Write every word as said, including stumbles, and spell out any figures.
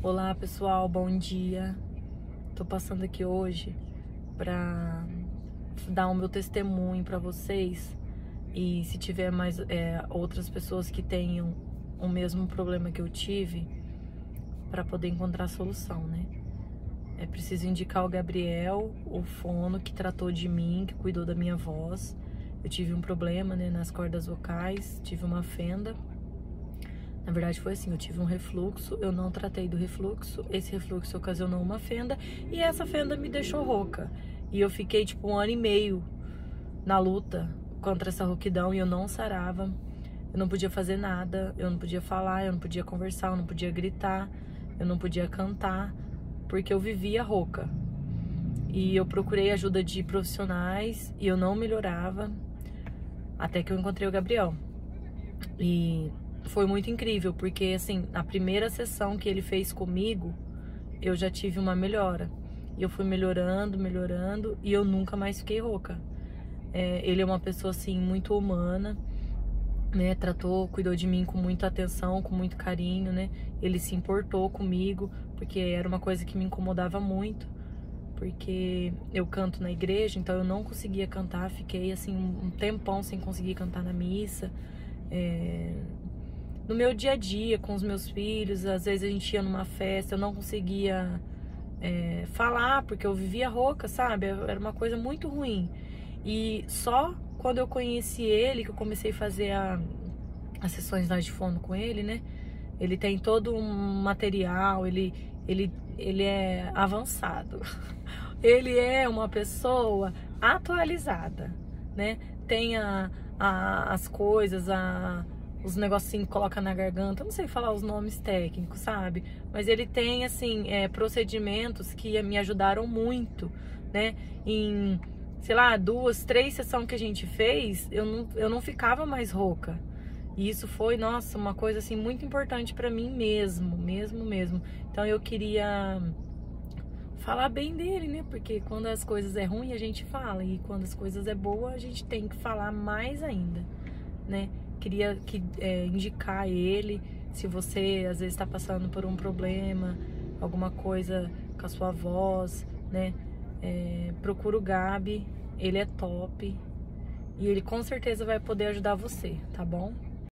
Olá pessoal, bom dia. Tô passando aqui hoje pra dar o meu testemunho pra vocês e se tiver mais é, outras pessoas que tenham o mesmo problema que eu tive, pra poder encontrar solução, né? É preciso indicar o Gabriel, o fono que tratou de mim, que cuidou da minha voz. Eu tive um problema, né, nas cordas vocais, tive uma fenda. Na verdade foi assim, eu tive um refluxo, eu não tratei do refluxo, esse refluxo ocasionou uma fenda e essa fenda me deixou rouca. E eu fiquei tipo um ano e meio na luta contra essa rouquidão e eu não sarava, eu não podia fazer nada, eu não podia falar, eu não podia conversar, eu não podia gritar, eu não podia cantar, porque eu vivia rouca. E eu procurei ajuda de profissionais e eu não melhorava, até que eu encontrei o Gabriel. E foi muito incrível, porque assim, na primeira sessão que ele fez comigo, eu já tive uma melhora. E eu fui melhorando, melhorando, e eu nunca mais fiquei rouca. É, ele é uma pessoa assim, muito humana, né? Tratou, cuidou de mim com muita atenção, com muito carinho, né? Ele se importou comigo, porque era uma coisa que me incomodava muito. Porque eu canto na igreja, então eu não conseguia cantar, fiquei assim um tempão sem conseguir cantar na missa. É... No meu dia a dia, com os meus filhos, às vezes a gente ia numa festa, eu não conseguia é, falar, porque eu vivia rouca, sabe? Era uma coisa muito ruim. E só quando eu conheci ele, que eu comecei a fazer a, as sessões lá de fono com ele, né? Ele tem todo um material, ele, ele, ele é avançado. Ele é uma pessoa atualizada, né? Tem a, a, as coisas, a... os negocinhos que coloca na garganta, eu não sei falar os nomes técnicos, sabe? Mas ele tem, assim, é, procedimentos que me ajudaram muito, né? Em, sei lá, duas, três sessões que a gente fez, eu não, eu não ficava mais rouca. E isso foi, nossa, uma coisa, assim, muito importante pra mim mesmo, mesmo, mesmo. Então eu queria falar bem dele, né? Porque quando as coisas é ruim, a gente fala. E quando as coisas é boa, a gente tem que falar mais ainda, né? Queria que, é, indicar ele, se você às vezes está passando por um problema, alguma coisa com a sua voz, né? É, procura o Gabi, ele é top e ele com certeza vai poder ajudar você, tá bom?